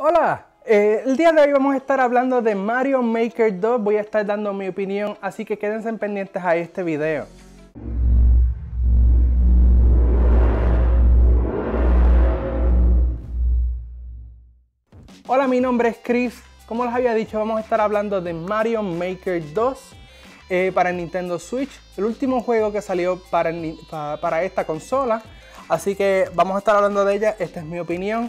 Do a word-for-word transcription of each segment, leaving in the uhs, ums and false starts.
Hola, eh, el día de hoy vamos a estar hablando de Mario Maker dos. Voy a estar dando mi opinión, así que quédense pendientes a este video. Hola, mi nombre es Chris. Como les había dicho, vamos a estar hablando de Mario Maker dos eh, para Nintendo Switch, el último juego que salió para, para esta consola. Así que vamos a estar hablando de ella. Esta es mi opinión.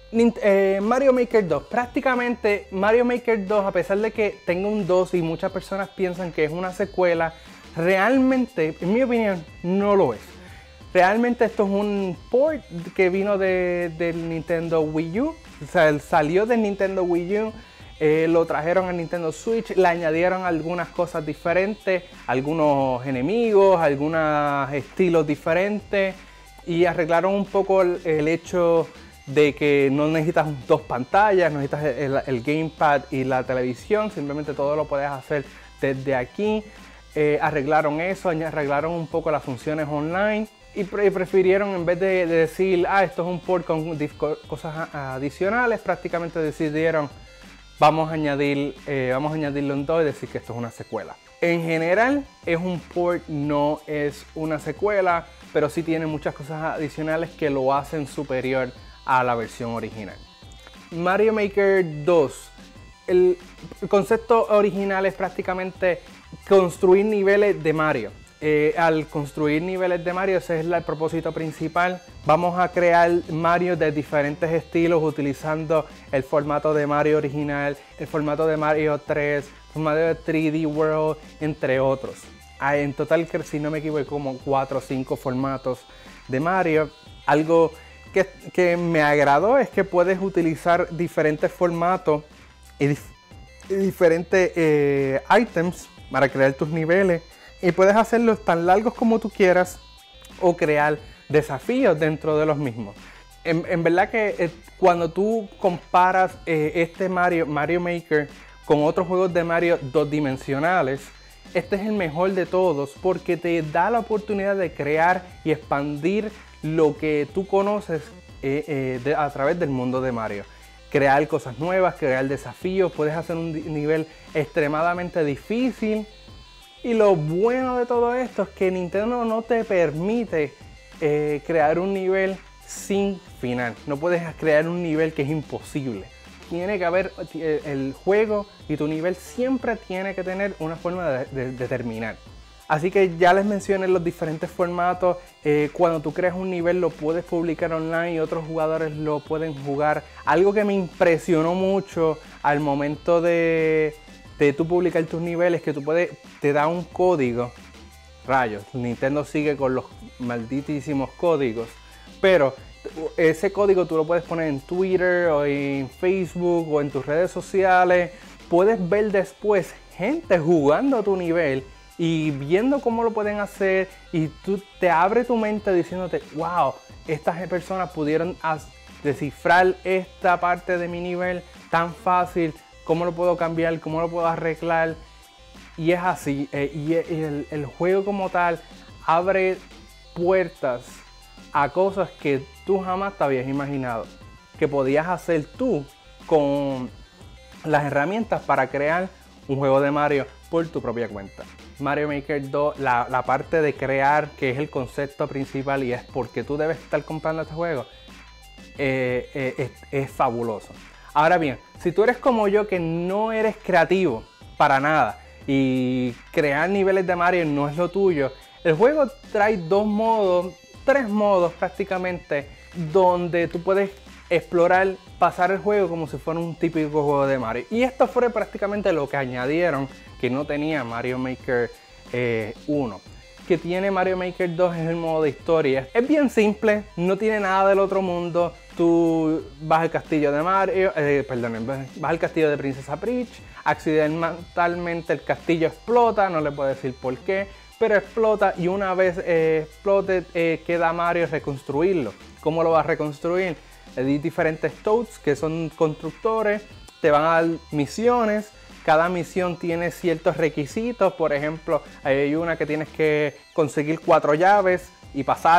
Eh, Mario Maker dos, prácticamente Mario Maker dos, a pesar de que tenga un dos y muchas personas piensan que es una secuela, realmente, en mi opinión, no lo es. Realmente esto es un port que vino de, del Nintendo Wii U, o sea, salió del Nintendo Wii U, eh, lo trajeron al Nintendo Switch, le añadieron algunas cosas diferentes, algunos enemigos, algunos estilos diferentes y arreglaron un poco el, el hecho de que no necesitas dos pantallas, no necesitas el, el gamepad y la televisión, simplemente todo lo puedes hacer desde aquí. Eh, arreglaron eso, arreglaron un poco las funciones online y, pre y prefirieron, en vez de, de decir, ah, esto es un port con cosas adicionales, prácticamente decidieron, vamos a añadir, eh, vamos a añadirlo en dos y decir que esto es una secuela. En general es un port, no es una secuela, pero sí tiene muchas cosas adicionales que lo hacen superior a la versión original. Mario Maker dos, el, el concepto original es prácticamente construir niveles de Mario. Eh, al construir niveles de Mario, ese es el propósito principal. Vamos a crear Mario de diferentes estilos utilizando el formato de Mario original, el formato de Mario tres, el formato de tres D World, entre otros. Hay en total, si no me equivoco, como cuatro o cinco formatos de Mario. Algo Que, que me agradó es que puedes utilizar diferentes formatos y, dif y diferentes eh, items para crear tus niveles y puedes hacerlos tan largos como tú quieras o crear desafíos dentro de los mismos. En, en verdad que eh, cuando tú comparas eh, este Mario, Mario Maker con otros juegos de Mario dos dimensionales, este es el mejor de todos porque te da la oportunidad de crear y expandir lo que tú conoces eh, eh, de, a través del mundo de Mario. Crear cosas nuevas, crear desafíos, puedes hacer un nivel extremadamente difícil. Y lo bueno de todo esto es que Nintendo no te permite eh, crear un nivel sin final. No puedes crear un nivel que es imposible. Tiene que haber el juego y tu nivel siempre tiene que tener una forma de, de, de terminar. Así que ya les mencioné los diferentes formatos. Eh, cuando tú creas un nivel lo puedes publicar online y otros jugadores lo pueden jugar. Algo que me impresionó mucho al momento de, de tú publicar tus niveles, que tú puedes, te da un código. Rayos, Nintendo sigue con los malditísimos códigos. Pero ese código tú lo puedes poner en Twitter o en Facebook o en tus redes sociales. Puedes ver después gente jugando tu nivel y viendo cómo lo pueden hacer, y tú te abre tu mente diciéndote, wow, estas personas pudieron descifrar esta parte de mi nivel tan fácil, cómo lo puedo cambiar, cómo lo puedo arreglar. Y es así, eh, y el, el juego como tal abre puertas a cosas que tú jamás te habías imaginado que podías hacer tú con las herramientas para crear un juego de Mario por tu propia cuenta. Mario Maker dos, la, la parte de crear, que es el concepto principal y es porque tú debes estar comprando este juego, eh, eh, es, es fabuloso. Ahora bien, si tú eres como yo, que no eres creativo para nada y crear niveles de Mario no es lo tuyo, el juego trae dos modos, tres modos prácticamente, donde tú puedes explorar, pasar el juego como si fuera un típico juego de Mario. Y esto fue prácticamente lo que añadieron que no tenía Mario Maker eh, uno. Que tiene Mario Maker dos es el modo de historia. Es bien simple, no tiene nada del otro mundo. Tú vas al castillo de Mario, eh, perdón, vas al castillo de Princesa Peach. Accidentalmente el castillo explota, no le puedo decir por qué, pero explota, y una vez eh, explote eh, queda Mario reconstruirlo. ¿Cómo lo vas a reconstruir? Hay diferentes Toads que son constructores, te van a dar misiones. Cada misión tiene ciertos requisitos. Por ejemplo, hay una que tienes que conseguir cuatro llaves y pasarlo.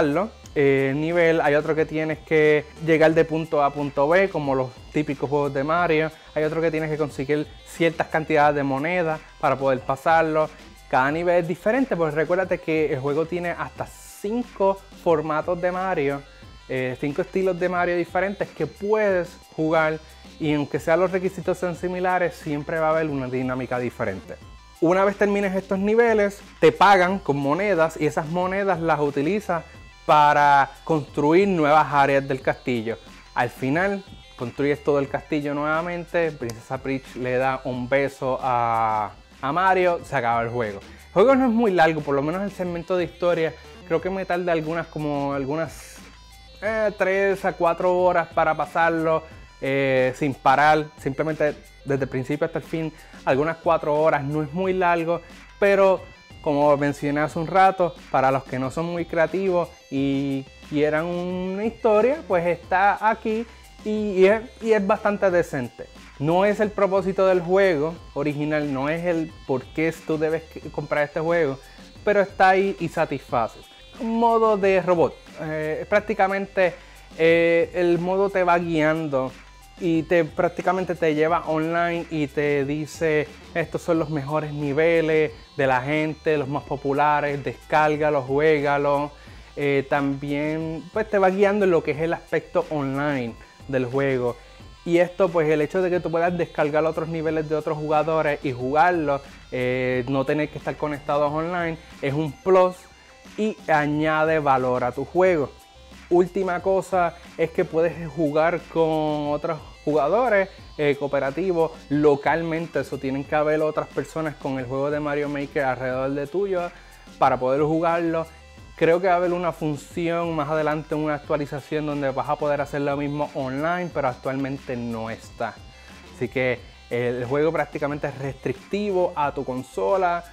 eh, nivel, hay otro que tienes que llegar de punto A a punto B, como los típicos juegos de Mario, hay otro que tienes que conseguir ciertas cantidades de monedas para poder pasarlo. Cada nivel es diferente, porque recuérdate que el juego tiene hasta cinco formatos de Mario, eh, cinco estilos de Mario diferentes que puedes jugar, y aunque sean los requisitos sean similares, siempre va a haber una dinámica diferente. Una vez termines estos niveles, te pagan con monedas y esas monedas las utilizas para construir nuevas áreas del castillo. Al final, construyes todo el castillo nuevamente, Princesa Peach le da un beso a, a Mario, se acaba el juego. El juego no es muy largo, por lo menos el segmento de historia, creo que me tarda algunas como algunas eh, tres a cuatro horas para pasarlo eh, sin parar, simplemente desde el principio hasta el fin, algunas cuatro horas, no es muy largo, pero como mencioné hace un rato, para los que no son muy creativos y quieran una historia, pues está aquí y, y, es, y es bastante decente. No es el propósito del juego original, no es el por qué tú debes comprar este juego, pero está ahí y satisface. Un modo de robot, eh, prácticamente eh, el modo te va guiando y te prácticamente te lleva online y te dice estos son los mejores niveles de la gente, los más populares, descárgalo, juégalo. Eh, también pues te va guiando en lo que es el aspecto online del juego. Y esto, pues el hecho de que tú puedas descargar otros niveles de otros jugadores y jugarlos, eh, no tener que estar conectados online, es un plus y añade valor a tu juego. Última cosa es que puedes jugar con otros jugadores eh, cooperativos localmente. Eso tienen que haber otras personas con el juego de Mario Maker alrededor de tuyo para poder jugarlo. Creo que va a haber una función más adelante, una actualización donde vas a poder hacer lo mismo online, pero actualmente no está. Así que el juego prácticamente es restrictivo a tu consola.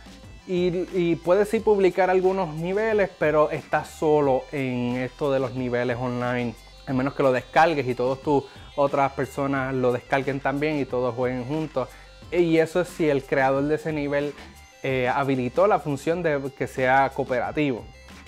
Y, y puedes sí publicar algunos niveles, pero estás solo en esto de los niveles online. A menos que lo descargues y todas tus otras personas lo descarguen también y todos jueguen juntos. Y eso es si el creador de ese nivel eh, habilitó la función de que sea cooperativo.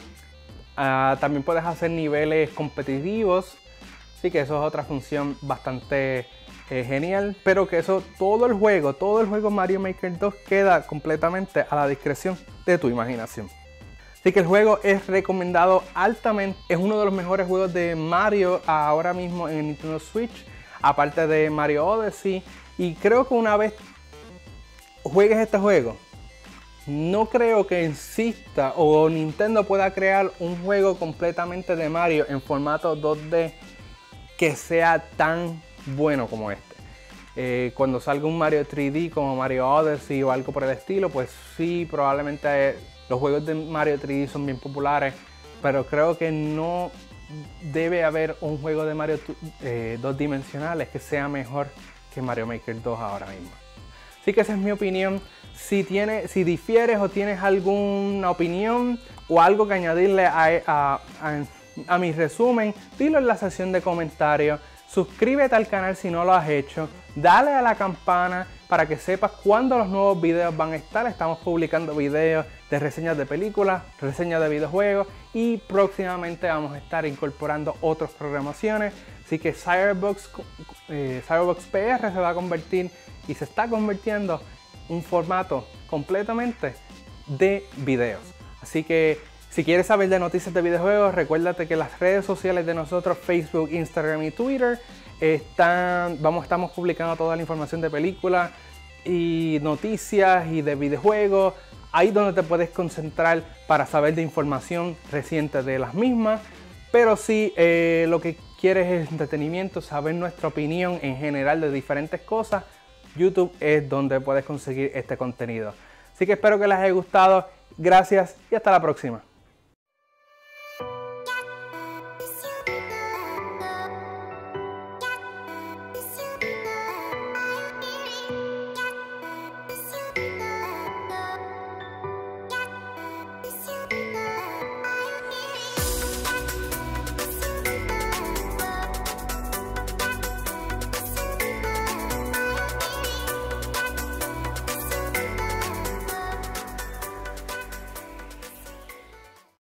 Uh, también puedes hacer niveles competitivos. Así que eso es otra función bastante Eh, genial, pero que eso, todo el juego, todo el juego Mario Maker dos queda completamente a la discreción de tu imaginación. Así que el juego es recomendado altamente, es uno de los mejores juegos de Mario ahora mismo en el Nintendo Switch, aparte de Mario Odyssey, y creo que una vez juegues este juego, no creo que insista o Nintendo pueda crear un juego completamente de Mario en formato dos D que sea tan bueno como este. Eh, cuando salga un Mario tres D como Mario Odyssey o algo por el estilo, pues sí, probablemente eh, los juegos de Mario tres D son bien populares, pero creo que no debe haber un juego de Mario eh, dos dimensionales que sea mejor que Mario Maker dos ahora mismo. Así que esa es mi opinión. Si, tiene, si difieres o tienes alguna opinión o algo que añadirle a, a, a, a mi resumen, dilo en la sección de comentarios. Suscríbete al canal si no lo has hecho, dale a la campana para que sepas cuándo los nuevos videos van a estar. Estamos publicando videos de reseñas de películas, reseñas de videojuegos y próximamente vamos a estar incorporando otras programaciones. Así que Cyberbox, eh, Cyberbox P R se va a convertir y se está convirtiendo en un formato completamente de videos. Así que si quieres saber de noticias de videojuegos, recuérdate que las redes sociales de nosotros, Facebook, Instagram y Twitter, están, vamos, estamos publicando toda la información de películas y noticias y de videojuegos. Ahí donde te puedes concentrar para saber de información reciente de las mismas. Pero si eh, lo que quieres es entretenimiento, saber nuestra opinión en general de diferentes cosas, YouTube es donde puedes conseguir este contenido. Así que espero que les haya gustado. Gracias y hasta la próxima.